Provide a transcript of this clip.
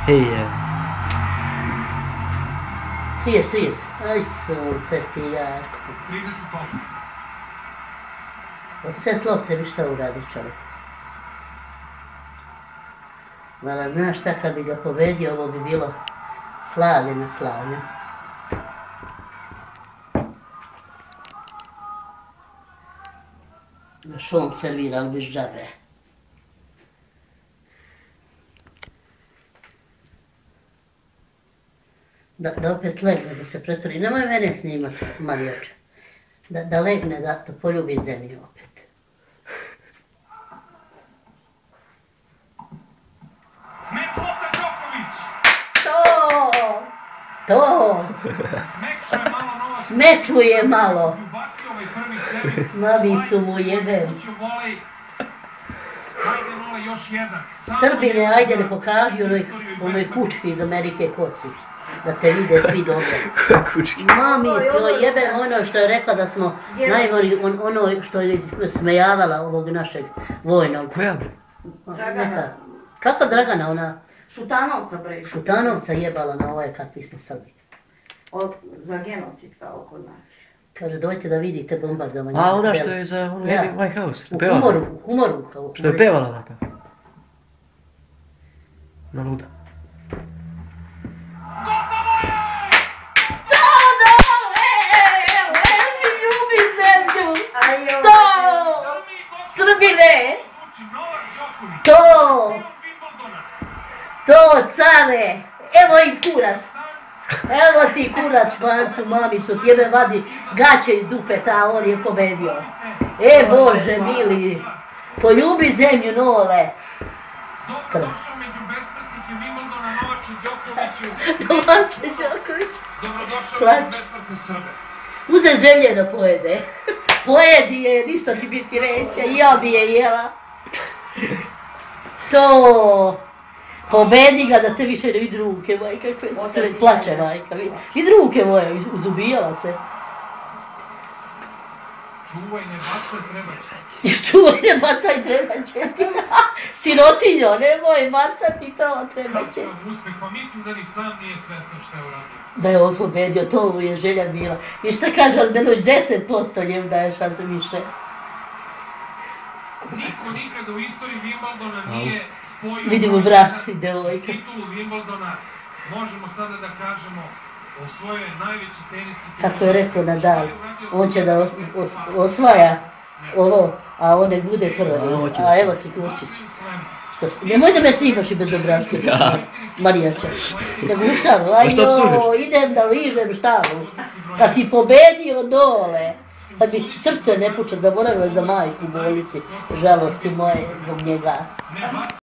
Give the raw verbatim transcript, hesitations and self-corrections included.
Hej. trideset, trideset. Aj sunce ti Jarko. trideset osam. Od set lopte bi šta uradi čovjek. Vala, znaš šta, kad bi ga povedio, ovo bi bilo slavlje na slavlje. Još on servira, ali biš džabe. Da, da opet legne, da se pretvori. Nemoj mene snimat, Marijače. Da, da legne, da, da poljubi zemlju opet. Meč lopta Đoković! To! To! Smekšuje malo Novak. Smečuje malo. Ubacio ovaj prvi servis. Mamicu mu jebem. Kuću volej. Ajde Nole, još jedan. Srbine, ajde ne pokaži onoj, onoj kučki iz Amerike koci. Da te vide svi dobro. Kučki. Mamicu jebem ono što je rekla da smo najgori, on, ono što je smejavala ovog našeg vojnog. Koja bre? Neka. Kako Dragana, ona Šutanovca bre. Šutanovca jebala na ovaj kakvi smo Srbi. Od, za genocid kao kod nas. Kaže, dojte da vidite bombardovanje. A ona što je za ono Ja. White House, što U pevala. humoru, u humoru. Kao, Što je pevala onaka. Na luda. Gotovo je! To dole! Evo mi ljubi zemlju! Aj, ovo To! Dami i gospodo, Srbine! zvuči Novak Đoković. To! Šampion Wimbledona. To, care! Evo i kurac! Evo ti kurac špancu, mamicu, tjebe vadi gaće iz dupeta, a on je pobedio. E Bože mili, poljubi zemlju Nole. Dobrodošao među besmrtnike Wimbledona Novače Đokoviću. Novače Đoković. Dobrodošao Plač. među besmrtne Srbe. Uze zemlje da pojede. Pojedi je, ništa ti biti reće, i ja bi je jela. To. Pobedi ga da te više ne vidi ruke, majka, koje se sve plače, majka. Vidi ruke moje, uzubijala se. Čuvaj, ne bacaj, treba će. Čuvaj, ne bacaj, treba će ti. Sirotinjo, nemoj bacati to, treba će. Kakav uspeh, pa mislim da ni sam nije svestan šta je uradio. Da je on pobedio, to mu je želja bila. I šta kaže, ali Beloć deset posto njemu daje šanse više. Niko nikada u istoriji Wimbledona nije spojio... Vidimo brat i devojka. Titulu Wimbledona, možemo sada da kažemo, osvojio je najveći teniski turnir. Kako je rekao Nadal, on će da os, os, osvaja ovo, a on nek bude prvi. A evo ti Kurčić. Što si- Nemoj da me snimaš i bez obraške, Marijače. Nego u štalu, ajo, idem da ližem štalu. Da si pobedio dole. Kad mi srce ne puče, zaboravio za majku u bolnici. Žalosti moje zbog njega. Ne bacaj.